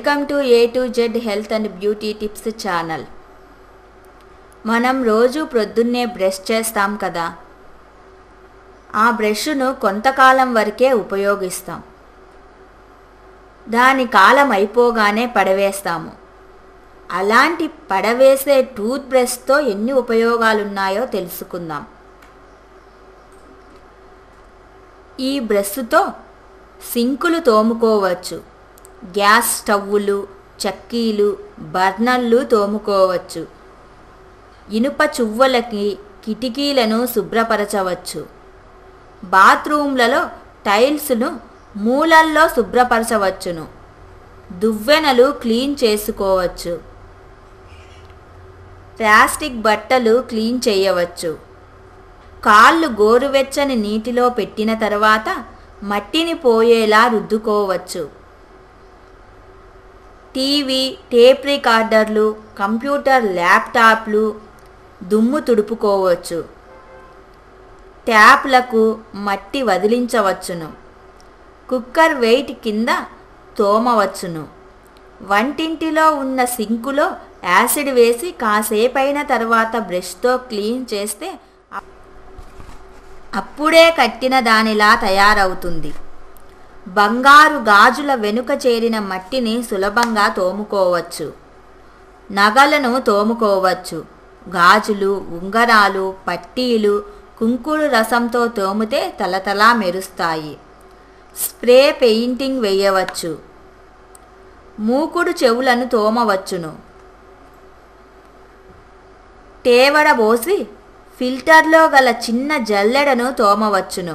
Welcome to A to Z health and beauty tips channel. మనం రోజు ప్రొద్దున్నే brush చేస్తాం కదా, ఆ బ్రష్ను కొంతకాలం వరకే ఉపయోగిస్తాం. దాని కాలం అయిపోగానే పడవేస్తాము. అలాంటి పడవేసే టూత్ బ్రష్తో ఎన్ని ఉపయోగాలున్నాయో తెలుసుకుందాం. ఈ బ్రష్తో సింకులు తోముకోవచ్చు, గ్యాస్ స్టవ్వులు, చక్కీలు, బర్నర్లు తోముకోవచ్చు, ఇనుప చువ్వలకి కిటికీలను శుభ్రపరచవచ్చు, బాత్రూంలలో టైల్స్ను మూలల్లో శుభ్రపరచవచ్చును, దువ్వెనలు క్లీన్ చేసుకోవచ్చు, ప్లాస్టిక్ బట్టలు క్లీన్ చేయవచ్చు, కాళ్ళు గోరువెచ్చని నీటిలో పెట్టిన తర్వాత మట్టిని పోయేలా రుద్దుకోవచ్చు, టీవీ, టేప్ రికార్డర్లు, కంప్యూటర్, ల్యాప్టాప్లు దుమ్ము తుడుపుకోవచ్చు, ట్యాప్లకు మట్టి వదిలించవచ్చును, కుక్కర్ వెయిట్ కింద తోమవచ్చును, వంటింటిలో ఉన్న సింకులో యాసిడ్ వేసి కాసేపైన తర్వాత బ్రష్తో క్లీన్ చేస్తే అప్పుడే కట్టిన దానిలా తయారవుతుంది. బంగారు గాజుల వెనుక చేరిన మట్టిని సులభంగా తోముకోవచ్చు, నగలను తోముకోవచ్చు, గాజులు, ఉంగరాలు, పట్టీలు కుంకుడు రసంతో తోమితే తలతలా మెరుస్తాయి. స్ప్రే పెయింటింగ్ వేయవచ్చు, మూకుడు చెవులను తోమవచ్చును, తేవడబోసి ఫిల్టర్లో గల చిన్న జల్లెడను తోమవచ్చును,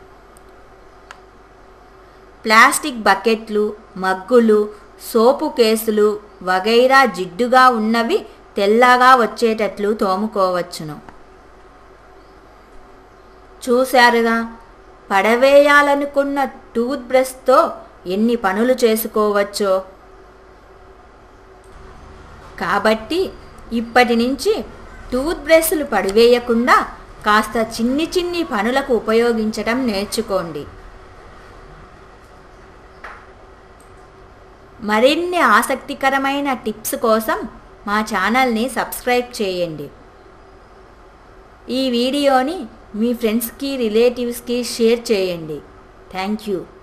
ప్లాస్టిక్ బకెట్లు, మగ్గులు, సోపు కేసులు వగైరా జిడ్డుగా ఉన్నవి తెల్లగా వచ్చేటట్లు తోముకోవచ్చును. చూశారుగా, పడవేయాలనుకున్న టూత్ బ్రష్తో ఎన్ని పనులు చేసుకోవచ్చో. కాబట్టి ఇప్పటి నుంచి టూత్ బ్రష్లు పడివేయకుండా కాస్త చిన్ని చిన్ని పనులకు ఉపయోగించడం నేర్చుకోండి. మరిన్ని ఆసక్తికరమైన టిప్స్ కోసం మా ఛానల్ని సబ్స్క్రైబ్ చేయండి. ఈ వీడియోని మీ ఫ్రెండ్స్కి, రిలేటివ్స్కి షేర్ చేయండి. Thank you.